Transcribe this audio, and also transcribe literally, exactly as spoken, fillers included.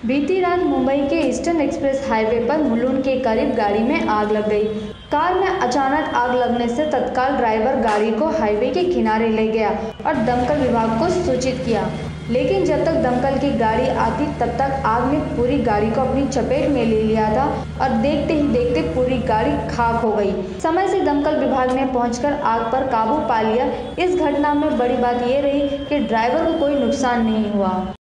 बीती रात मुंबई के ईस्टर्न एक्सप्रेस हाईवे पर मुलुंड के करीब गाड़ी में आग लग गई। कार में अचानक आग लगने से तत्काल ड्राइवर गाड़ी को हाईवे के किनारे ले गया और दमकल विभाग को सूचित किया, लेकिन जब तक दमकल की गाड़ी आती तब तक आग ने पूरी गाड़ी को अपनी चपेट में ले लिया था और देखते ही देखते पूरी गाड़ी खाक हो गई। समय से दमकल विभाग ने पहुंचकर आग पर काबू पा लिया। इस घटना में बड़ी बात यह रही कि ड्राइवर को कोई नुकसान नहीं हुआ।